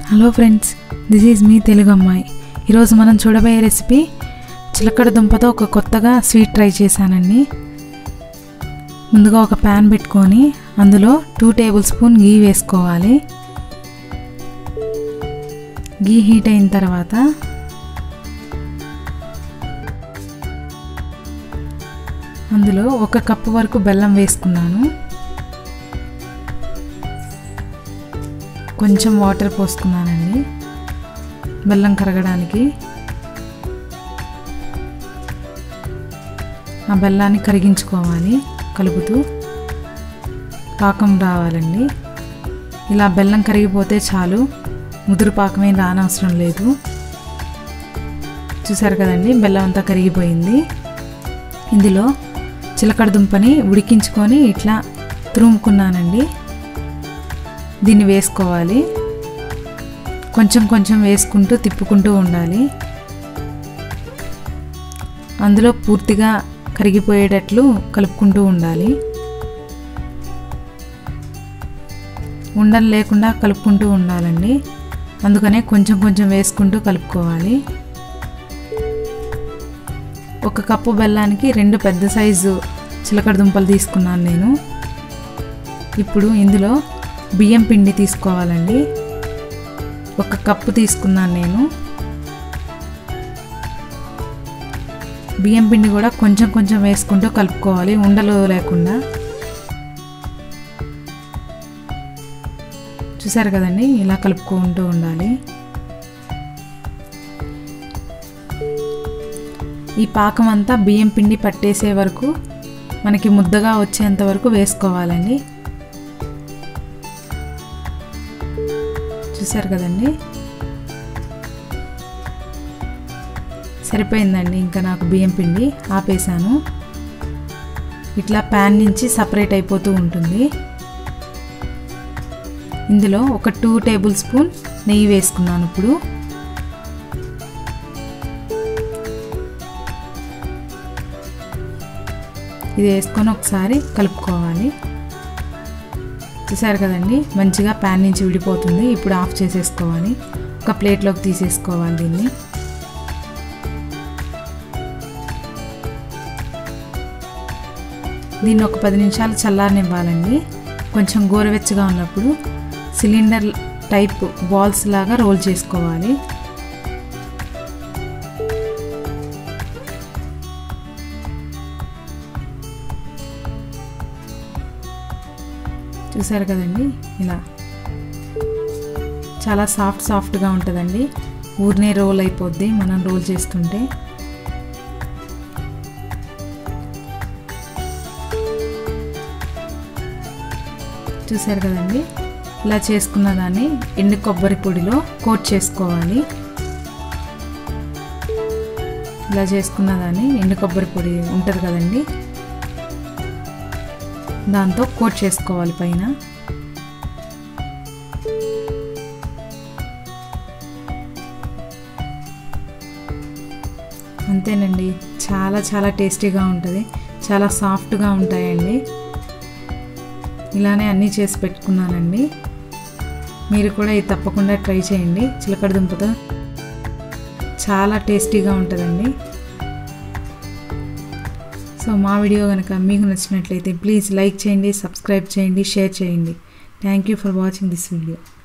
Hello friends, this is మీ తెలుగు అమ్మాయి. ఈరోజు మనం చూడబోయే రెసిపీ చిలకడ దుంపతో ఒక కొత్తగా స్వీట్ ట్రై చేశానండి. ముందుగా ఒక ప్యాన్ పెట్టుకొని అందులో 2 టేబుల్ స్పూన్ గీ వేసుకోవాలి. గీ హీట్ అయిన తర్వాత అందులో 1 కప్పు వరకు బెల్లం వేసుకున్నాను. కొంచెం వాటర్ పోసుకున్నానండి బెల్లం కరగడానికి. ఆ బెల్లాన్ని కరిగించుకోవాలి కలుపుతూ. పాకం రావాలండి. ఇలా బెల్లం కరిగిపోతే చాలు, ముదురు పాకమే రానవసరం లేదు. చూసారు కదండి, బెల్లం అంతా కరిగిపోయింది. ఇందులో చిలకడ దుంపని ఉడికించుకొని ఇట్లా తురుముకున్నానండి. దీన్ని వేసుకోవాలి. కొంచెం కొంచెం వేసుకుంటూ తిప్పుకుంటూ ఉండాలి. అందులో పూర్తిగా కరిగిపోయేటట్లు కలుపుకుంటూ ఉండాలి. ఉండలు లేకుండా కలుపుకుంటూ ఉండాలండి. అందుకనే కొంచెం కొంచెం వేసుకుంటూ కలుపుకోవాలి. 1 కప్పు బెల్లానికి 2 పెద్ద సైజు చిలకడ దుంపలు తీసుకున్నాను నేను. ఇప్పుడు ఇందులో బియ్యం పిండి తీసుకోవాలండి. 1 కప్పు తీసుకున్నాను నేను. బియ్యం పిండి కూడా కొంచెం కొంచెం వేసుకుంటూ కలుపుకోవాలి, ఉండలు లేకుండా. చూసారు కదండి, ఇలా కలుపుకుంటూ ఉండాలి. ఈ పాకం అంతా బియ్యం పిండి పట్టేసే వరకు, మనకి ముద్దగా వచ్చేంత వరకు వేసుకోవాలండి. చూసారు కదండి, సరిపోయిందండి. ఇంకా నాకు బియ్యం పిండి ఆపేసాను. ఇట్లా ప్యాన్ నుంచి సపరేట్ అయిపోతూ ఉంటుంది. ఇందులో ఒక 2 టేబుల్ స్పూన్ నెయ్యి వేసుకున్నాను. ఇప్పుడు ఇది వేసుకొని ఒకసారి కలుపుకోవాలి. చూసారు కదండి, మంచిగా ప్యాన్ నుంచి విడిపోతుంది. ఇప్పుడు ఆఫ్ చేసేసుకోవాలి. ఒక ప్లేట్లోకి తీసేసుకోవాలి దీన్ని. దీన్ని ఒక 10 నిమిషాలు చల్లారనివ్వాలండి. కొంచెం గోరువెచ్చగా ఉన్నప్పుడు సిలిండర్ టైప్ బాల్స్ లాగా రోల్ చేసుకోవాలి. చూసారు కదండి, ఇలా చాలా సాఫ్ట్గా ఉంటుందండి. ఊరినే రోల్ అయిపోద్ది మనం రోల్ చేస్తుంటే. చూసారు కదండి, ఇలా చేసుకున్న దాన్ని ఎండు కొబ్బరి పొడిలో కోట్ చేసుకోవాలి. ఇలా చేసుకున్న దాన్ని ఎండు కొబ్బరి పొడి ఉంటుంది కదండి, దాంతో కోట్ చేసుకోవాలి పైన. అంతేనండి, చాలా చాలా టేస్టీగా ఉంటుంది. చాలా సాఫ్ట్గా ఉంటాయండి. ఇలానే అన్నీ చేసి పెట్టుకున్నానండి. మీరు కూడా ఇది తప్పకుండా ట్రై చేయండి. చిలకడ దుంపతో చాలా టేస్టీగా ఉంటుందండి. సో మా వీడియో కనుక మీకు నచ్చినట్లయితే ప్లీజ్ లైక్ చేయండి, సబ్స్క్రైబ్ చేయండి, షేర్ చేయండి. Thank you for watching this video.